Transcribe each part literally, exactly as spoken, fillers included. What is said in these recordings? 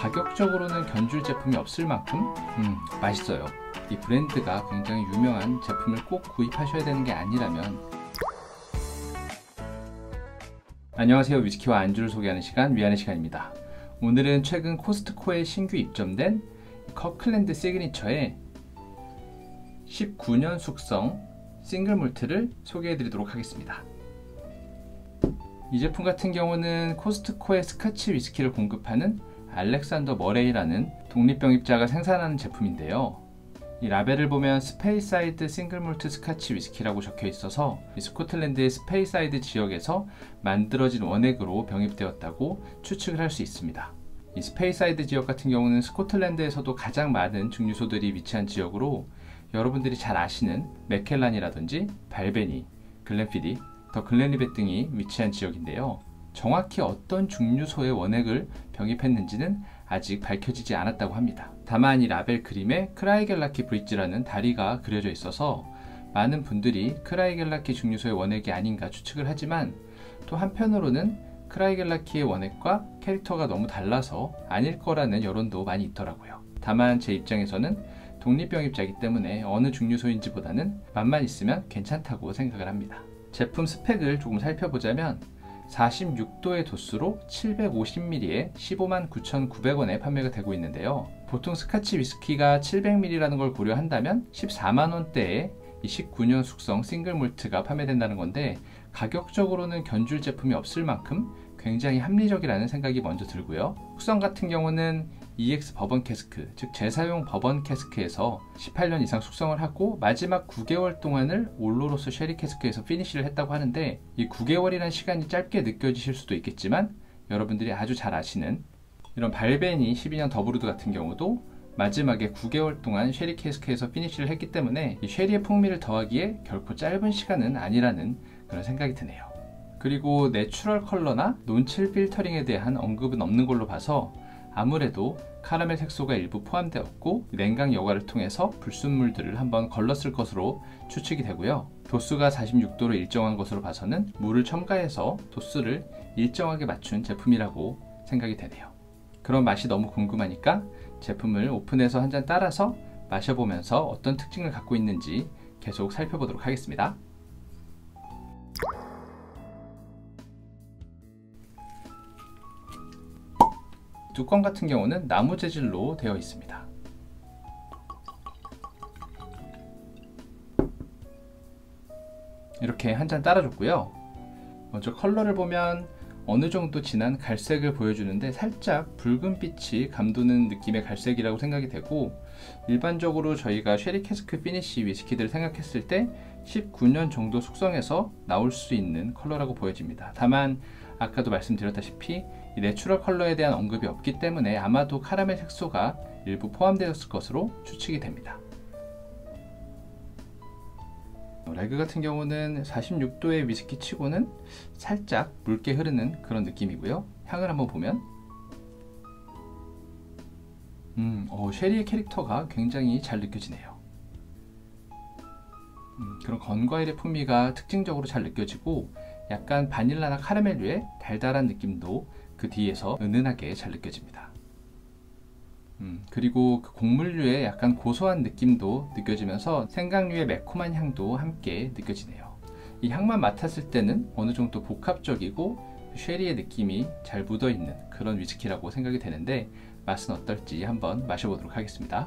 가격적으로는 견줄 제품이 없을 만큼 음, 맛있어요. 이 브랜드가 굉장히 유명한 제품을 꼭 구입하셔야 되는 게 아니라면. 안녕하세요. 위스키와 안주를 소개하는 시간, 위안의 시간입니다. 오늘은 최근 코스트코에 신규 입점된 커클랜드 시그니처의 십구 년 숙성 싱글 몰트를 소개해 드리도록 하겠습니다. 이 제품 같은 경우는 코스트코의 스카치 위스키를 공급하는 알렉산더 머레이라는 독립병입자가 생산하는 제품인데요. 이 라벨을 보면 스페이사이드 싱글 몰트 스카치 위스키라고 적혀 있어서 스코틀랜드의 스페이사이드 지역에서 만들어진 원액으로 병입되었다고 추측을 할 수 있습니다. 이 스페이사이드 지역 같은 경우는 스코틀랜드에서도 가장 많은 증류소들이 위치한 지역으로 여러분들이 잘 아시는 맥켈란이라든지 발베니, 글렌피디, 더 글렌리벳 등이 위치한 지역인데요. 정확히 어떤 증류소의 원액을 병입했는지는 아직 밝혀지지 않았다고 합니다. 다만 이 라벨 그림에 크라이겔라키 브릿지라는 다리가 그려져 있어서 많은 분들이 크라이겔라키 증류소의 원액이 아닌가 추측을 하지만, 또 한편으로는 크라이겔라키의 원액과 캐릭터가 너무 달라서 아닐 거라는 여론도 많이 있더라고요. 다만 제 입장에서는 독립병입자이기 때문에 어느 증류소인지 보다는 맛만 있으면 괜찮다고 생각을 합니다. 제품 스펙을 조금 살펴보자면 사십육 도의 도수로 칠백오십 밀리리터에 십오만 구천구백 원에 판매가 되고 있는데요. 보통 스카치 위스키가 칠백 밀리리터라는 걸 고려한다면 십사만 원대에 이 십구 년 숙성 싱글 몰트가 판매된다는 건데, 가격적으로는 견줄 제품이 없을 만큼 굉장히 합리적이라는 생각이 먼저 들고요. 숙성 같은 경우는 이엑스 버번 캐스크, 즉 재사용 버번 캐스크에서 십팔 년 이상 숙성을 하고 마지막 구 개월 동안을 올로로스 쉐리 캐스크에서 피니쉬를 했다고 하는데, 이 구 개월이라는 시간이 짧게 느껴지실 수도 있겠지만 여러분들이 아주 잘 아시는 이런 발베니 십이 년 더브루드 같은 경우도 마지막에 구 개월 동안 쉐리 캐스크에서 피니쉬를 했기 때문에 이 쉐리의 풍미를 더하기에 결코 짧은 시간은 아니라는 그런 생각이 드네요. 그리고 내추럴 컬러나 논칠 필터링에 대한 언급은 없는 걸로 봐서 아무래도 카라멜 색소가 일부 포함되었고 냉각 여과를 통해서 불순물들을 한번 걸렀을 것으로 추측이 되고요. 도수가 사십육 도로 일정한 것으로 봐서는 물을 첨가해서 도수를 일정하게 맞춘 제품이라고 생각이 되네요. 그런 맛이 너무 궁금하니까 제품을 오픈해서 한 잔 따라서 마셔보면서 어떤 특징을 갖고 있는지 계속 살펴보도록 하겠습니다. 뚜껑 같은 경우는 나무 재질로 되어 있습니다. 이렇게 한 잔 따라줬고요. 먼저 컬러를 보면 어느 정도 진한 갈색을 보여주는데 살짝 붉은 빛이 감도는 느낌의 갈색이라고 생각이 되고, 일반적으로 저희가 쉐리 캐스크 피니쉬 위스키들을 생각했을 때 십구 년 정도 숙성해서 나올 수 있는 컬러라고 보여집니다. 다만 아까도 말씀드렸다시피 이 내추럴 컬러에 대한 언급이 없기 때문에 아마도 카라멜 색소가 일부 포함되었을 것으로 추측이 됩니다. 레그 같은 경우는 사십육 도의 위스키 치고는 살짝 묽게 흐르는 그런 느낌이고요. 향을 한번 보면 음, 어, 쉐리의 캐릭터가 굉장히 잘 느껴지네요. 음, 그런 건과일의 풍미가 특징적으로 잘 느껴지고, 약간 바닐라나 카라멜류의 달달한 느낌도 그 뒤에서 은은하게 잘 느껴집니다. 음, 그리고 그 곡물류의 약간 고소한 느낌도 느껴지면서 생강류의 매콤한 향도 함께 느껴지네요. 이 향만 맡았을 때는 어느 정도 복합적이고 쉐리의 느낌이 잘 묻어있는 그런 위스키라고 생각이 되는데, 맛은 어떨지 한번 마셔보도록 하겠습니다.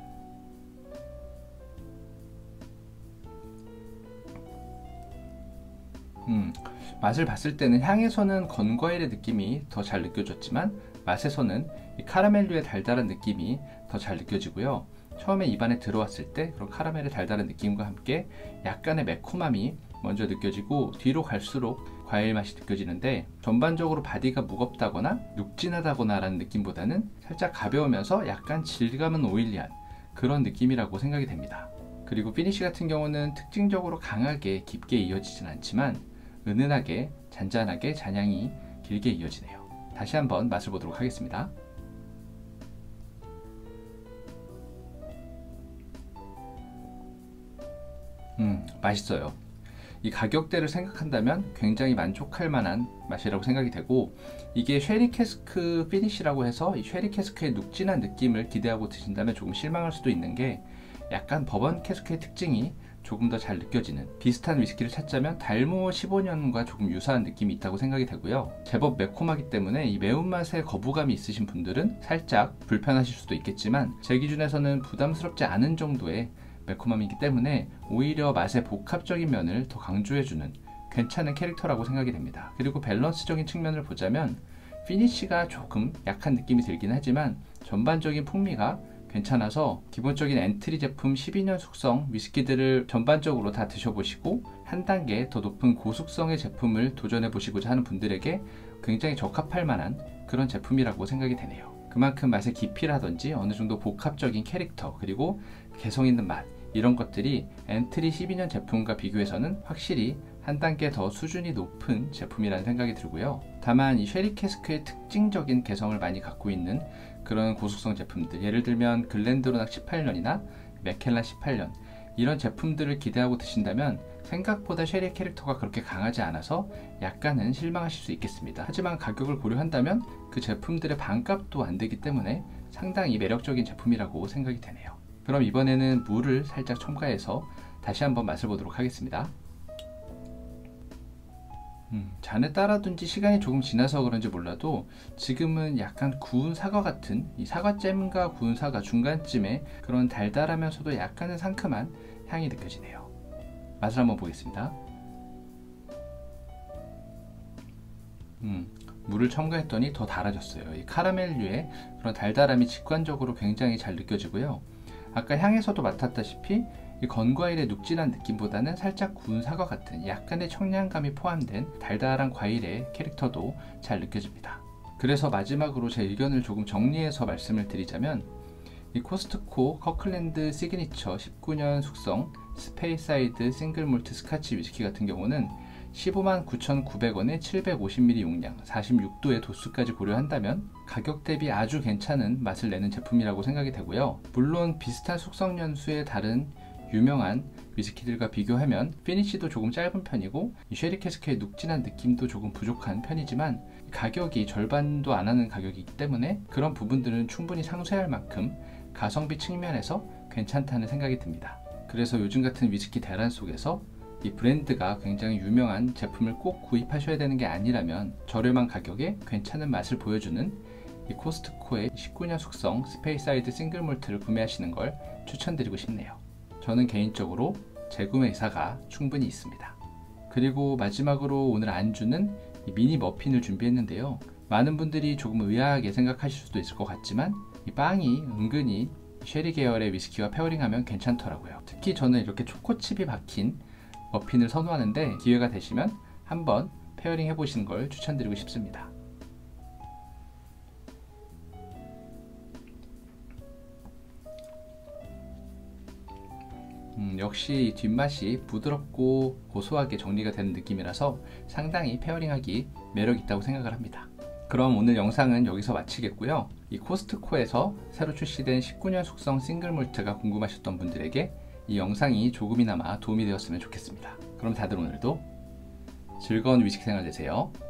음, 맛을 봤을 때는 향에서는 건과일의 느낌이 더 잘 느껴졌지만 맛에서는 이 카라멜류의 달달한 느낌이 더 잘 느껴지고요. 처음에 입안에 들어왔을 때 그런 카라멜의 달달한 느낌과 함께 약간의 매콤함이 먼저 느껴지고 뒤로 갈수록 과일 맛이 느껴지는데, 전반적으로 바디가 무겁다거나 눅진하다거나 라는 느낌보다는 살짝 가벼우면서 약간 질감은 오일리한 그런 느낌이라고 생각이 됩니다. 그리고 피니쉬 같은 경우는 특징적으로 강하게 깊게 이어지진 않지만 은은하게 잔잔하게 잔향이 길게 이어지네요. 다시 한번 맛을 보도록 하겠습니다. 음, 맛있어요. 이 가격대를 생각한다면 굉장히 만족할 만한 맛이라고 생각이 되고, 이게 쉐리 캐스크 피니쉬라고 해서 이 쉐리 캐스크의 눅진한 느낌을 기대하고 드신다면 조금 실망할 수도 있는 게, 약간 버번 캐스크의 특징이 조금 더 잘 느껴지는 비슷한 위스키를 찾자면 달모 십오 년과 조금 유사한 느낌이 있다고 생각이 되고요. 제법 매콤하기 때문에 이 매운맛에 거부감이 있으신 분들은 살짝 불편하실 수도 있겠지만, 제 기준에서는 부담스럽지 않은 정도의 매콤함이기 때문에 오히려 맛의 복합적인 면을 더 강조해주는 괜찮은 캐릭터라고 생각이 됩니다. 그리고 밸런스적인 측면을 보자면 피니쉬가 조금 약한 느낌이 들긴 하지만 전반적인 풍미가 괜찮아서 기본적인 엔트리 제품 십이 년 숙성 위스키들을 전반적으로 다 드셔보시고 한 단계 더 높은 고숙성의 제품을 도전해 보시고자 하는 분들에게 굉장히 적합할 만한 그런 제품이라고 생각이 되네요. 그만큼 맛의 깊이라든지 어느 정도 복합적인 캐릭터, 그리고 개성 있는 맛, 이런 것들이 엔트리 십이 년 제품과 비교해서는 확실히 한 단계 더 수준이 높은 제품이라는 생각이 들고요. 다만 이 쉐리 캐스크의 특징적인 개성을 많이 갖고 있는 그런 고숙성 제품들, 예를 들면 글렌드로낙 십팔 년이나 맥켈란 십팔 년, 이런 제품들을 기대하고 드신다면 생각보다 쉐리 캐릭터가 그렇게 강하지 않아서 약간은 실망하실 수 있겠습니다. 하지만 가격을 고려한다면 그 제품들의 반값도 안 되기 때문에 상당히 매력적인 제품이라고 생각이 되네요. 그럼 이번에는 물을 살짝 첨가해서 다시 한번 맛을 보도록 하겠습니다. 음, 잔에 따라둔 지 시간이 조금 지나서 그런지 몰라도 지금은 약간 구운 사과 같은, 이 사과잼과 구운 사과 중간쯤에 그런 달달하면서도 약간은 상큼한 향이 느껴지네요. 맛을 한번 보겠습니다. 음, 물을 첨가했더니 더 달아졌어요. 이 카라멜류의 그런 달달함이 직관적으로 굉장히 잘 느껴지고요. 아까 향에서도 맡았다시피 이 건과일의 눅진한 느낌보다는 살짝 구운 사과 같은 약간의 청량감이 포함된 달달한 과일의 캐릭터도 잘 느껴집니다. 그래서 마지막으로 제 의견을 조금 정리해서 말씀을 드리자면, 이 코스트코 커클랜드 시그니처 십구 년 숙성 스페이사이드 싱글 몰트 스카치 위스키 같은 경우는 십오만 구천구백 원에 칠백오십 밀리리터 용량, 사십육 도의 도수까지 고려한다면 가격 대비 아주 괜찮은 맛을 내는 제품이라고 생각이 되고요. 물론 비슷한 숙성 연수의 다른 유명한 위스키들과 비교하면 피니쉬도 조금 짧은 편이고 이 쉐리 캐스크의 눅진한 느낌도 조금 부족한 편이지만, 가격이 절반도 안 하는 가격이기 때문에 그런 부분들은 충분히 상쇄할 만큼 가성비 측면에서 괜찮다는 생각이 듭니다. 그래서 요즘 같은 위스키 대란 속에서 이 브랜드가 굉장히 유명한 제품을 꼭 구입하셔야 되는 게 아니라면 저렴한 가격에 괜찮은 맛을 보여주는 이 코스트코의 십구 년 숙성 스페이사이드 싱글 몰트를 구매하시는 걸 추천드리고 싶네요. 저는 개인적으로 재구매 의사가 충분히 있습니다. 그리고 마지막으로 오늘 안주는 이 미니 머핀을 준비했는데요. 많은 분들이 조금 의아하게 생각하실 수도 있을 것 같지만 이 빵이 은근히 쉐리 계열의 위스키와 페어링하면 괜찮더라고요. 특히 저는 이렇게 초코칩이 박힌 머핀을 선호하는데, 기회가 되시면 한번 페어링 해보시는 걸 추천드리고 싶습니다. 음, 역시 뒷맛이 부드럽고 고소하게 정리가 되는 느낌이라서 상당히 페어링하기 매력 있다고 생각을 합니다. 그럼 오늘 영상은 여기서 마치겠고요. 이 코스트코에서 새로 출시된 십구 년 숙성 싱글 몰트가 궁금하셨던 분들에게 이 영상이 조금이나마 도움이 되었으면 좋겠습니다. 그럼 다들 오늘도 즐거운 위스키 생활 되세요.